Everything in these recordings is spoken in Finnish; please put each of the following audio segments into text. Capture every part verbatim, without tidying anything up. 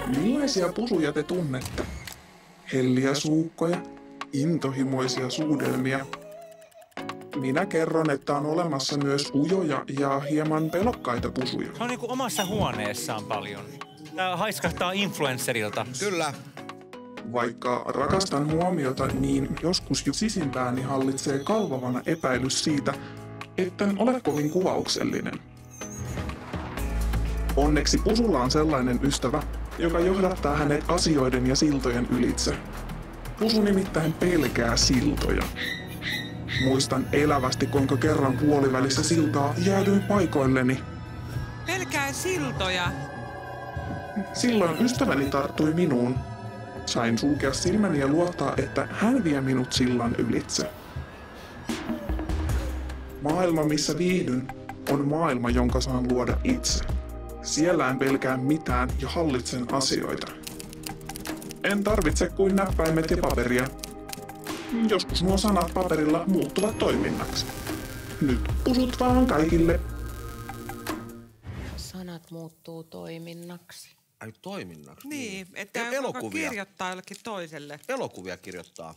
Millaisia pusuja te tunnette? Helliä suukkoja, intohimoisia suudelmia. Minä kerron, että on olemassa myös ujoja ja hieman pelokkaita pusuja. Se on niinku omassa huoneessaan paljon. Tää haiskahtaa influencerilta. Kyllä. Vaikka rakastan huomiota, niin joskus jo sisimpääni hallitsee kalvavana epäilys siitä, etten ole kovin kuvauksellinen. Onneksi pusulla on sellainen ystävä, joka johdattaa hänet asioiden ja siltojen ylitse. Pusu nimittäin pelkää siltoja. Muistan elävästi, kuinka kerran puolivälissä siltaa jäädyin paikoilleni. Pelkää siltoja. Silloin ystäväni tarttui minuun. Sain sulkea silmäni ja luottaa, että hän vie minut sillan ylitse. Maailma, missä viihdyn, on maailma, jonka saan luoda itse. Siellä en pelkää mitään ja hallitsen asioita. En tarvitse kuin näppäimet ja paperia. Joskus nuo sanat paperilla muuttuvat toiminnaksi. Nyt pusut vaan kaikille. Sanat muuttuu toiminnaksi. Ai toiminnaksi? Niin, että El- elokuvia. kirjoittaa jollekin toiselle. Elokuvia kirjoittaa.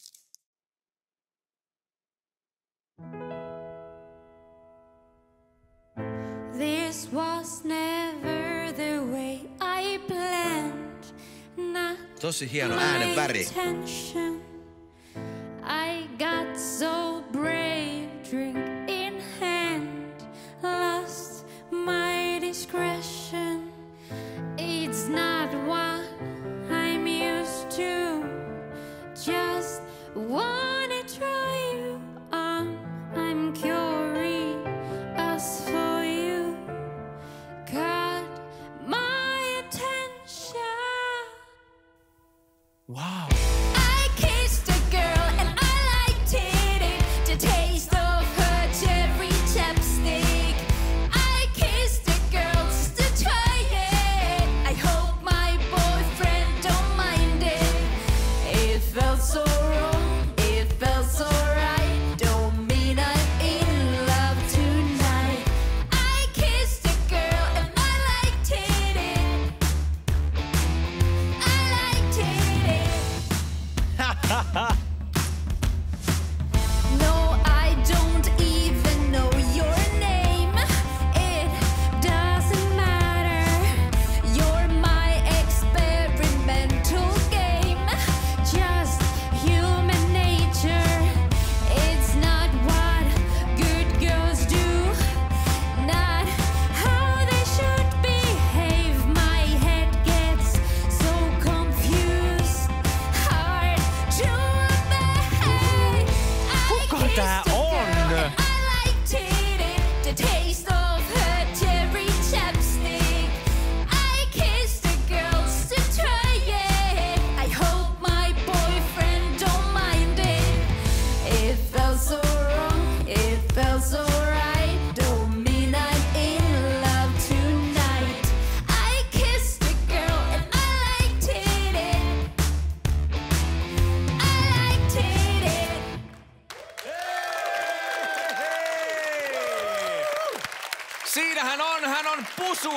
This was never the way I planned. Not Tosi hieno äänen väri. intention. I got so brave, drink in hand, lost my discretion. It's not what I'm used to. Just wanna try you on. I'm curious for you. Got my attention. Wow. I kissed a girl and I liked it. The taste of her cherry chapstick. I kissed a girl just to try it. I hope my boyfriend don't mind it. It felt so wrong, it felt so right. Don't mean I'm in love tonight. I kissed a girl and I liked it. I liked it. No, I don't even know your name. It doesn't matter. You're my experimental game. Just human nature. It's not what good girls do. Not how they should behave. My head gets so confused. Hard to obey. Kuka tää on? I liked it, the taste of her cherry chapstick. I kissed a girl just to try it. I hope my boyfriend don't mind it. It felt so wrong, it felt so right. Don't mean I'm in love tonight. I kissed a girl and I liked it. I liked it. Siinä hän on, hän on Pusu.